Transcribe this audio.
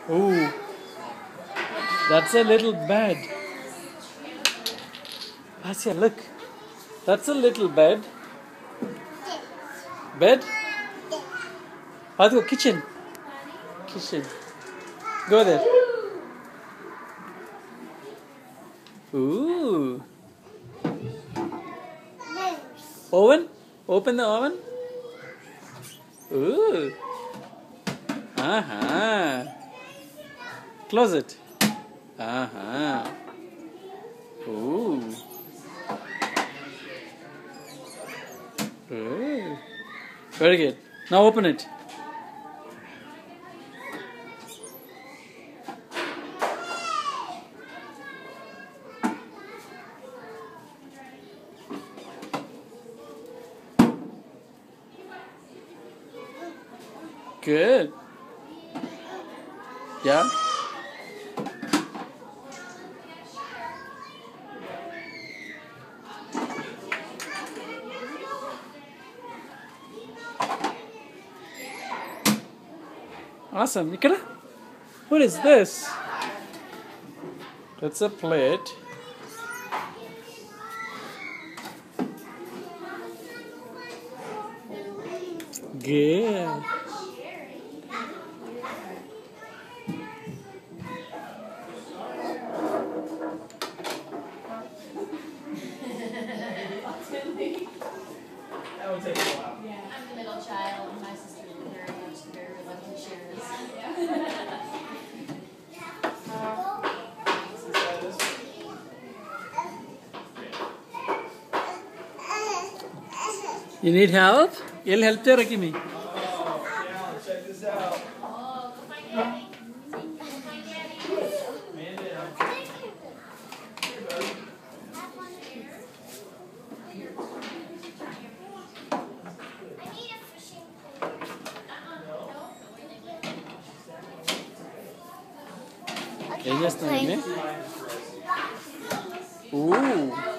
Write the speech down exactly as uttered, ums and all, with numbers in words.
Ooh, that's a little bed. Laasya, look. That's a little bed. Bed? Let's go kitchen. Kitchen. Go there. Ooh. Oven? Open the oven. Ooh. Uh-huh. Close it. Uh-huh. Ooh. Ooh. Very good. Now open it. Good. Yeah. Awesome. Ikkada? What is this? That's a plate. Good. That would take a while. Yeah. I'm the middle child, and my sister is very much very reluctant shares. You need help? You'll help you, Rakimi. Oh, yeah, check this out. Oh, go find Daddy. Go find Daddy. Amanda, ఏం చేస్తున్నావు? Ooh.